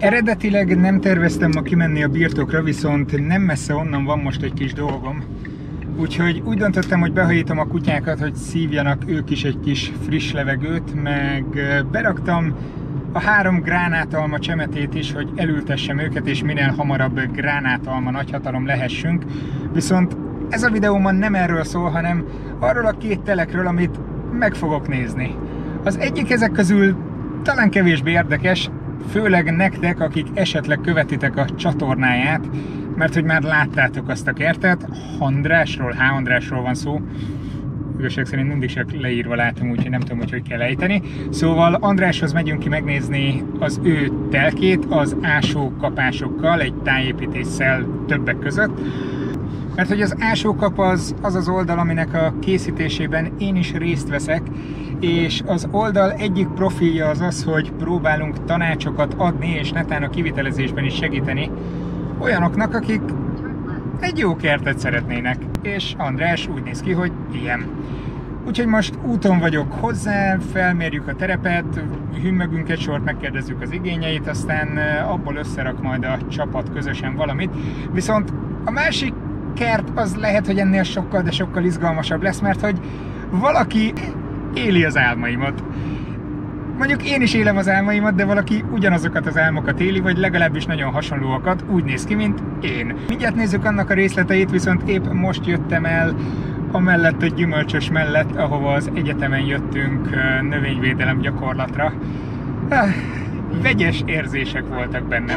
Eredetileg nem terveztem ma kimenni a birtokra, viszont nem messze onnan van most egy kis dolgom. Úgyhogy úgy döntöttem, hogy behajítom a kutyákat, hogy szívjanak ők is egy kis friss levegőt, meg beraktam a 3 gránátalma csemetét is, hogy elültessem őket, és minél hamarabb gránátalma nagyhatalom lehessünk. Viszont ez a videóban nem erről szól, hanem arról a 2 telekről, amit meg fogok nézni. Az egyik ezek közül talán kevésbé érdekes, főleg nektek, akik esetleg követitek a csatornáját, mert hogy már láttátok azt a kertet, H. Andrásról van szó. Igazság szerint mindig csak leírva látom, úgyhogy nem tudom, hogy kell ejteni. Szóval Andráshoz megyünk ki megnézni az ő telkét az ásókapásokkal, egy tájépítéssel többek között. Mert hogy az ásókap az oldal, aminek a készítésében én is részt veszek, és az oldal egyik profilja az, hogy próbálunk tanácsokat adni, és netán a kivitelezésben is segíteni olyanoknak, akik egy jó kertet szeretnének. És András úgy néz ki, hogy ilyen. Úgyhogy most úton vagyok hozzá, felmérjük a terepet, hümmögünk egy sort, megkérdezzük az igényeit, aztán abból összerak majd a csapat közösen valamit. Viszont a másik kert az lehet, hogy ennél sokkal, de sokkal izgalmasabb lesz, mert hogy valaki éli az álmaimat. Mondjuk én is élem az álmaimat, de valaki ugyanazokat az álmokat éli, vagy legalábbis nagyon hasonlóakat, úgy néz ki, mint én. Mindjárt nézzük annak a részleteit, viszont épp most jöttem el amellett a gyümölcsös mellett, ahova az egyetemen jöttünk növényvédelem gyakorlatra. Vegyes érzések voltak bennem.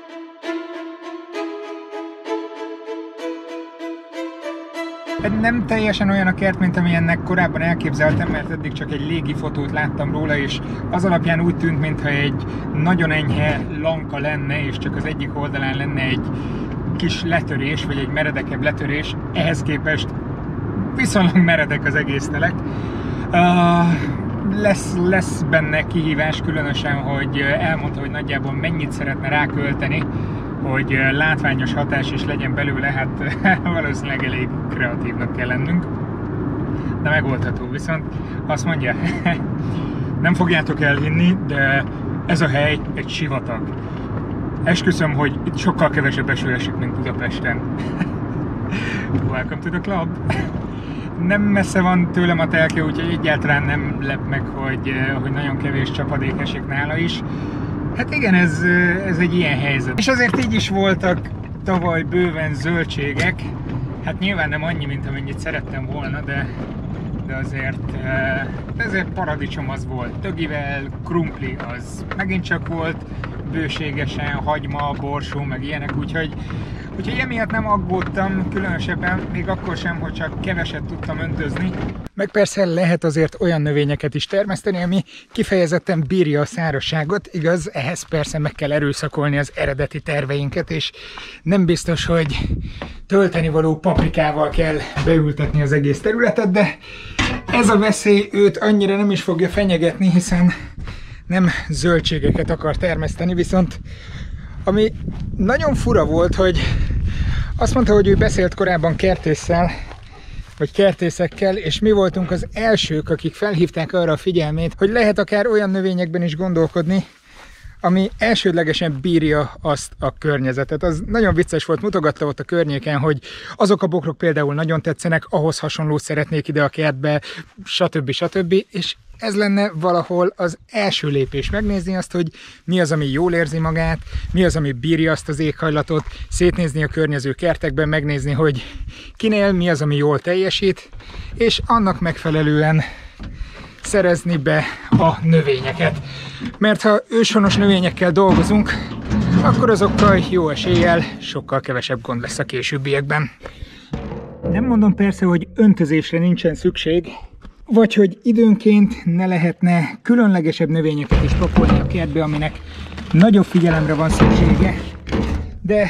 Nem teljesen olyan a kert, mint amilyennek korábban elképzeltem, mert eddig csak egy légi fotót láttam róla, és az alapján úgy tűnt, mintha egy nagyon enyhe lanka lenne, és csak az egyik oldalán lenne egy kis letörés, vagy egy meredekebb letörés. Ehhez képest viszonylag meredek az egész telek. Lesz benne kihívás, különösen, hogy elmondta, hogy nagyjából mennyit szeretne rákölteni, hogy látványos hatás is legyen belőle, hát valószínűleg elég kreatívnak kell lennünk. De megoldható, viszont azt mondja, nem fogjátok elhinni, de ez a hely egy sivatag. Esküszöm, hogy itt sokkal kevesebb eső esik, mint Budapesten. Welcome to the club! Nem messze van tőlem a telke, úgyhogy egyáltalán nem lep meg, hogy nagyon kevés csapadék esik nála is. Hát igen, ez egy ilyen helyzet. És azért így is voltak tavaly bőven zöldségek. Hát nyilván nem annyi, mint amennyit szerettem volna, de azért paradicsom az volt. Tögivel, krumpli az megint csak volt, bőségesen, hagyma, borsó, meg ilyenek, úgyhogy emiatt nem aggódtam különösebben, még akkor sem, hogy csak keveset tudtam öntözni. Meg persze lehet azért olyan növényeket is termeszteni, ami kifejezetten bírja a szárazságot, igaz, ehhez persze meg kell erőszakolni az eredeti terveinket, és nem biztos, hogy töltenivaló paprikával kell beültetni az egész területet, de ez a veszély őt annyira nem is fogja fenyegetni, hiszen nem zöldségeket akar termeszteni, viszont ami nagyon fura volt, hogy azt mondta, hogy ő beszélt korábban kertésszel, vagy kertészekkel, és mi voltunk az elsők, akik felhívták arra a figyelmét, hogy lehet akár olyan növényekben is gondolkodni, ami elsődlegesen bírja azt a környezetet. Az nagyon vicces volt, mutogatta ott a környéken, hogy azok a bokrok például nagyon tetszenek, ahhoz hasonlót szeretnék ide a kertbe, stb. És ez lenne valahol az első lépés, megnézni azt, hogy mi az, ami jól érzi magát, mi az, ami bírja azt az éghajlatot, szétnézni a környező kertekben, megnézni, hogy kinél mi az, ami jól teljesít, és annak megfelelően szerezni be a növényeket. Mert ha őshonos növényekkel dolgozunk, akkor azokkal jó eséllyel sokkal kevesebb gond lesz a későbbiekben. Nem mondom persze, hogy öntözésre nincsen szükség, vagy hogy időnként ne lehetne különlegesebb növényeket is pakolni a kertbe, aminek nagyobb figyelemre van szüksége, de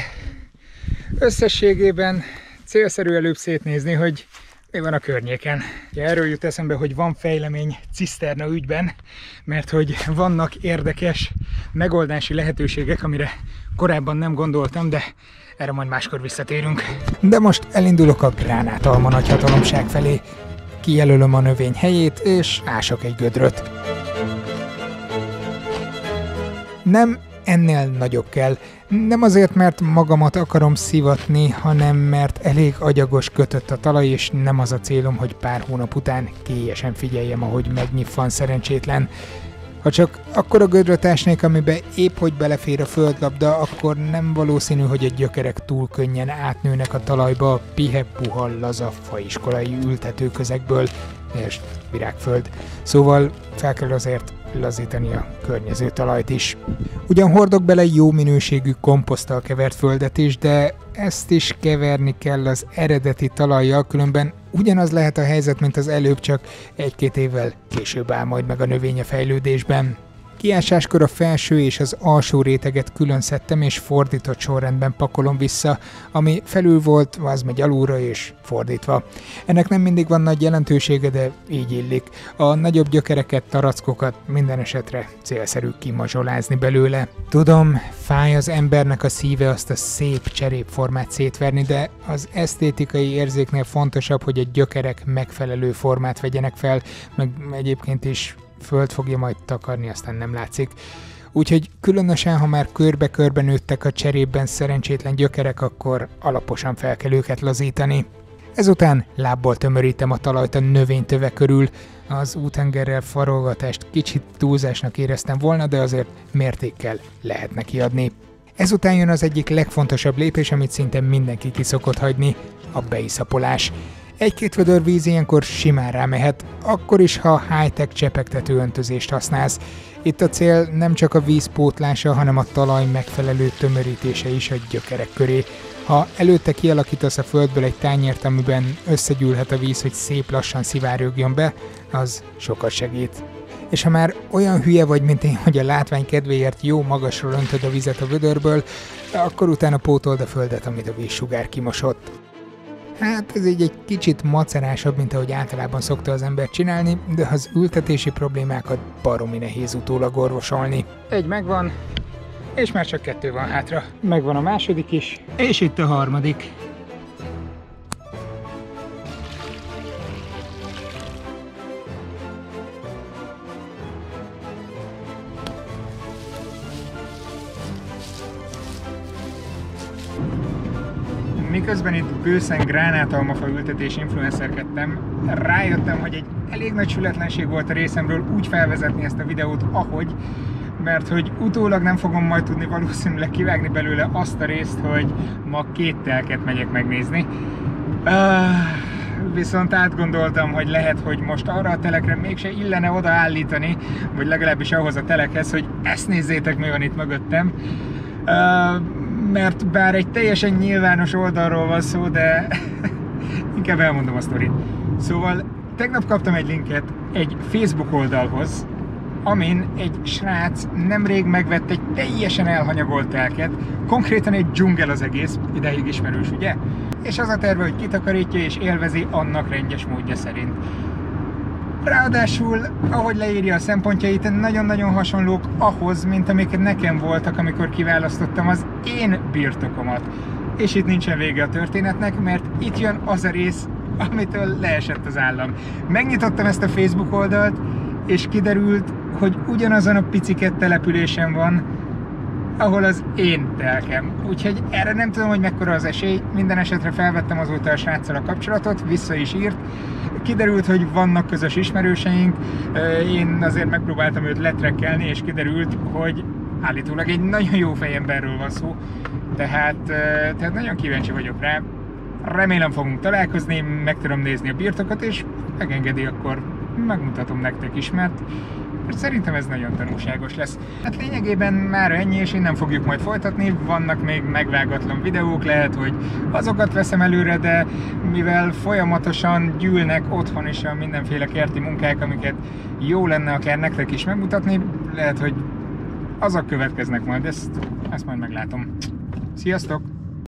összességében célszerű előbb szétnézni, hogy mi van a környéken. Erről jut eszembe, hogy van fejlemény ciszterna ügyben, mert hogy vannak érdekes megoldási lehetőségek, amire korábban nem gondoltam, de erre majd máskor visszatérünk. De most elindulok a gránátalma nagyhatalomság felé. Kijelölöm a növény helyét, és ások egy gödröt. Nem ennél nagyobb kell. Nem azért, mert magamat akarom szivatni, hanem mert elég agyagos kötött a talaj, és nem az a célom, hogy pár hónap után kélyesen figyeljem, ahogy megnyitvan szerencsétlen. Ha csak akkora gödröt ásnék, amiben épp hogy belefér a földlabda, akkor nem valószínű, hogy a gyökerek túl könnyen átnőnek a talajba a pihe-puha laza faiskolai ültetőközekből, és virágföld. Szóval fel kell azért lazítani a környező talajt is. Ugyan hordok bele jó minőségű komposzttal kevert földet is, de ezt is keverni kell az eredeti talajjal, különben ugyanaz lehet a helyzet, mint az előbb, csak 1-2 évvel később áll majd meg a növény a fejlődésben. Kiásáskor a felső és az alsó réteget külön szedtem, és fordított sorrendben pakolom vissza, ami felül volt, az megy alulra és fordítva. Ennek nem mindig van nagy jelentősége, de így illik. A nagyobb gyökereket, tarackokat minden esetre célszerű kimazsolázni belőle. Tudom, fáj az embernek a szíve azt a szép cserépformát szétverni, de az esztétikai érzéknél fontosabb, hogy a gyökerek megfelelő formát vegyenek fel, meg egyébként is föld fogja majd takarni, aztán nem látszik. Úgyhogy különösen, ha már körbe-körbe nőttek a cserépben szerencsétlen gyökerek, akkor alaposan fel kell őket lazítani. Ezután lábbal tömörítem a talajt a növénytöve körül. Az útengerrel farolgatást kicsit túlzásnak éreztem volna, de azért mértékkel lehet neki adni. Ezután jön az egyik legfontosabb lépés, amit szinte mindenki ki szokott hagyni, a beiszapolás. 1-2 vödör víz ilyenkor simán rámehet, akkor is, ha high-tech csepegtető öntözést használsz. Itt a cél nem csak a víz pótlása, hanem a talaj megfelelő tömörítése is a gyökerek köré. Ha előtte kialakítasz a földből egy tányért, amiben összegyűlhet a víz, hogy szép lassan szivárogjon be, az sokat segít. És ha már olyan hülye vagy, mint én, hogy a látvány kedvéért jó magasról öntöd a vizet a vödörből, akkor utána pótold a földet, amit a vízsugár kimosott. Hát ez így egy kicsit macerásabb, mint ahogy általában szokta az ember csinálni, de az ültetési problémákat baromi nehéz utólag orvosolni. Egy megvan, és már csak 2 van hátra. Megvan a második is, és itt a harmadik. Miközben itt bőszen gránátalmafa ültetés influencerkedtem, rájöttem, hogy egy elég nagy sületlenség volt a részemről úgy felvezetni ezt a videót, ahogy, mert hogy utólag nem fogom majd tudni valószínűleg kivágni belőle azt a részt, hogy ma 2 telket megyek megnézni. Viszont átgondoltam, hogy lehet, hogy most arra a telekre mégse illene odaállítani, vagy legalábbis ahhoz a telekhez, hogy ezt nézzétek, mi van itt mögöttem. Mert bár egy teljesen nyilvános oldalról van szó, de inkább elmondom a sztorit. Szóval tegnap kaptam egy linket egy Facebook oldalhoz, amin egy srác nemrég megvett egy teljesen elhanyagolt telket, konkrétan egy dzsungel az egész, ideig ismerős, ugye? És az a terve, hogy kitakarítja és élvezi annak rendes módja szerint. Ráadásul, ahogy leírja a szempontjait, nagyon-nagyon hasonlók ahhoz, mint amiket nekem voltak, amikor kiválasztottam az én birtokomat. És itt nincsen vége a történetnek, mert itt jön az a rész, amitől leesett az állam. Megnyitottam ezt a Facebook oldalt, és kiderült, hogy ugyanazon a picike településen van, ahol az én telkem. Úgyhogy erre nem tudom, hogy mekkora az esély. Minden esetre felvettem azóta a sráccal a kapcsolatot, vissza is írt. Kiderült, hogy vannak közös ismerőseink, én azért megpróbáltam őt letrekkelni, és kiderült, hogy állítólag egy nagyon jó fejemberről van szó, tehát nagyon kíváncsi vagyok rá. Remélem fogunk találkozni, meg tudom nézni a birtokot, és megengedi, akkor megmutatom nektek is, mert szerintem ez nagyon tanulságos lesz. Hát lényegében már ennyi, és innen fogjuk majd folytatni. Vannak még megvágatlan videók, lehet, hogy azokat veszem előre, de mivel folyamatosan gyűlnek otthon is a mindenféle kerti munkák, amiket jó lenne akár nektek is megmutatni, lehet, hogy azok következnek majd, ezt majd meglátom. Sziasztok!